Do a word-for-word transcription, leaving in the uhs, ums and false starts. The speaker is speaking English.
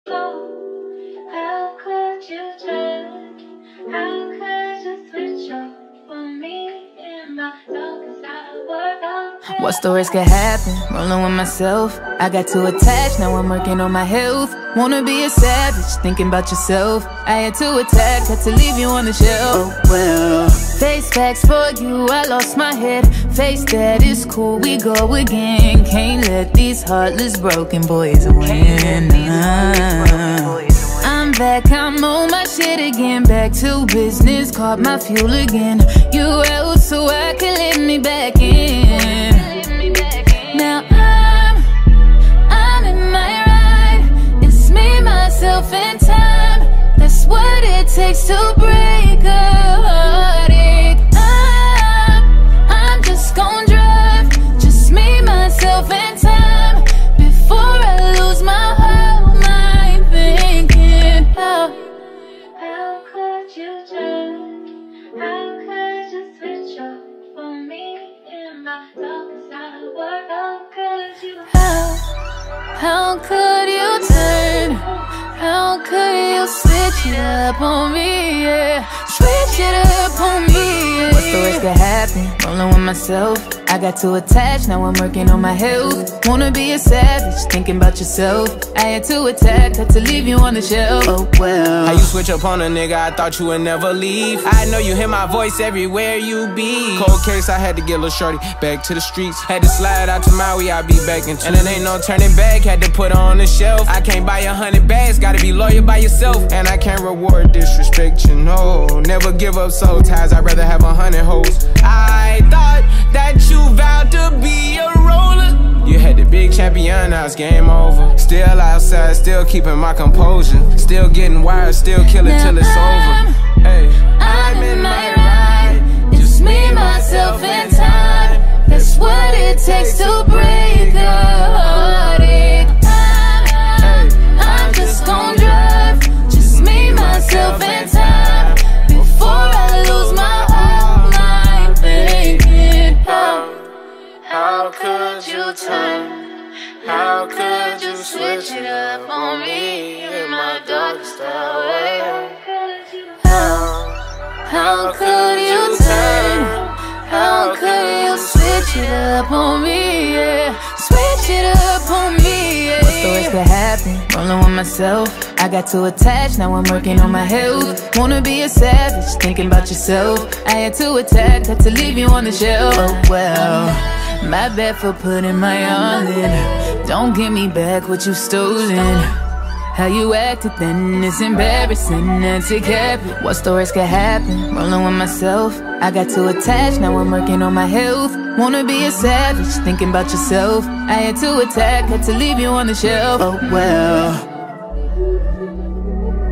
How could you turn? How could you switch up on me in my darkest hour? What's the worst could happen? Rolling with myself. I got too attached, now I'm working on my health. Wanna be a savage, thinking about yourself. I had to attack, had to leave you on the shelf. Oh well. Face facts for you, I lost my head. Face that, it's cool, we go again. Can't let these heartless broken boys win. I'm back, I'm on my shit again. Back to business, caught my fuel again. You out so I can let me back in. Now I'm, I'm in my ride. It's me, myself, and time. That's what it takes to break a heartache. I'm, I'm just gon' drive. Just me, myself, and time. Before I lose my whole mind thinking how, how could you turn? How could you switch up on me in my darkest hour? How could you? how, how could you turn? How could you switch it up on me, yeah? Switch it up on me, yeah. What's the worst could happen? Rolling with myself. I got too attached, now I'm working on my health. Wanna be a savage, thinking about yourself. I had to attack, had to leave you on the shelf. Oh well. How you switch up on a nigga, I thought you would never leave. I know you hear my voice everywhere you be. Cold case, I had to get Lil' Shorty back to the streets. Had to slide out to Maui, I be back in two. And it ain't no turning back, had to put her on the shelf. I can't buy a hundred bags, gotta be loyal by yourself. And I can't reward disrespect, you know. Never give up soul ties, I'd rather have a hundred hoes. I thought that you vowed to be a roller. You had the big champion, now it's game over. Still outside, still keeping my composure. Still getting wired, still killing till it's over. Hey, I'm in my ride. It's me, myself, and time. That's what it takes to break a heartache. I'm, I'm just gon' drive. Just me, myself, and time. Before I lose my whole mind thinking how, How could you turn? How could you switch it up on me in my darkest hour? how, how could you turn? How could you switch it up on me, yeah? Switch it up on me, yeah. What's the worst could happen? Rolling with myself. I got too attached, now I'm working on my health. Wanna be a savage, thinking about yourself. I had to attack, had to leave you on the shelf. Oh well, my bad for putting my all in. Don't give me back what you stolen. How you acted then, it's embarrassing. That's it, cap it. What's the worst could happen? Rolling with myself. I got too attached, now I'm working on my health. Wanna be a savage, thinking about yourself. I had to attack, had to leave you on the shelf. Oh well.